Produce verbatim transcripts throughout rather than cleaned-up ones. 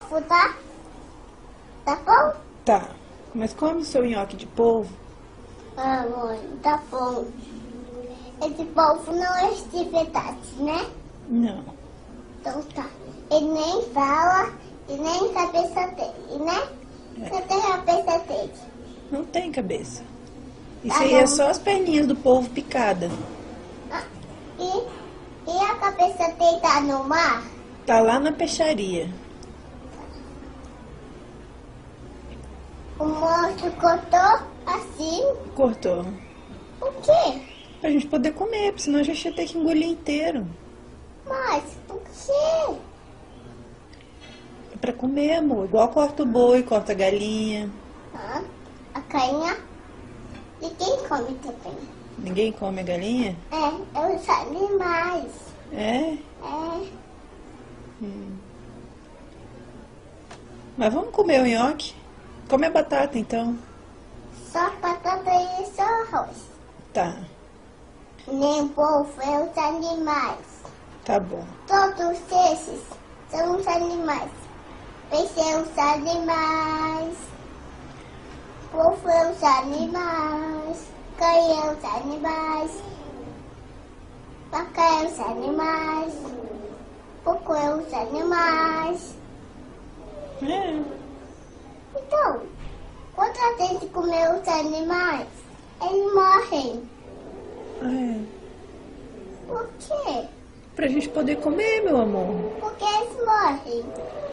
polvo, tá? Tá bom? Tá, mas come o seu nhoque de polvo. Ah, mãe, tá bom. Esse polvo não é de verdade, né? Não. Então tá. Ele nem fala e nem cabeça dele, né? É. Não tem cabeça dele. Não tem cabeça. Isso Tá aí é bom. só as perninhas do polvo picada. Ah, e, e a cabeça dele tá no mar? Tá lá na peixaria. O monstro cortou assim. Cortou. O quê? Pra gente poder comer, porque senão a gente ia ter que engolir inteiro. Mas por quê? É pra comer, amor. Igual corta o boi, corta a galinha. Ah, a cainha. E quem come também? Ninguém come a galinha? É, é os animais. É? É. Hum. Mas vamos comer o nhoque? Come a batata, então. Só batata e só arroz. Tá, Nem polvo é os animais. tá bom. Todos esses são os animais. Peixe é os animais. Polvo é os animais. Cães é os animais. Vaca é os animais. Porco é os animais. É. Então, quando a gente comer os animais, eles morrem. É. Por quê? Pra gente poder comer, meu amor. Porque eles morrem.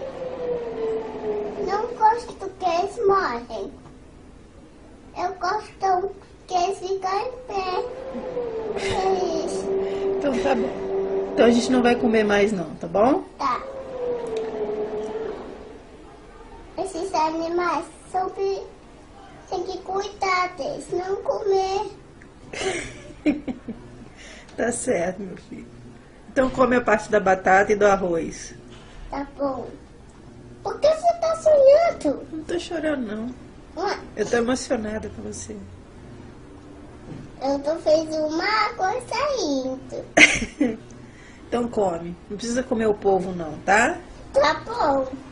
Não gosto que eles morrem. Eu gosto que eles ficam em pé. É isso. Então tá bom. Então a gente não vai comer mais não, tá bom? Tá. Esses animais são pe- tem que cuidar deles, não comer. Tá certo, meu filho. Então come a parte da batata e do arroz. Tá bom. Por que você tá sonhando? Não tô chorando, não. Ué, Eu tô emocionada com você. eu tô fazendo uma coisa indo. Então come. Não precisa comer o polvo, não, tá? Tá bom.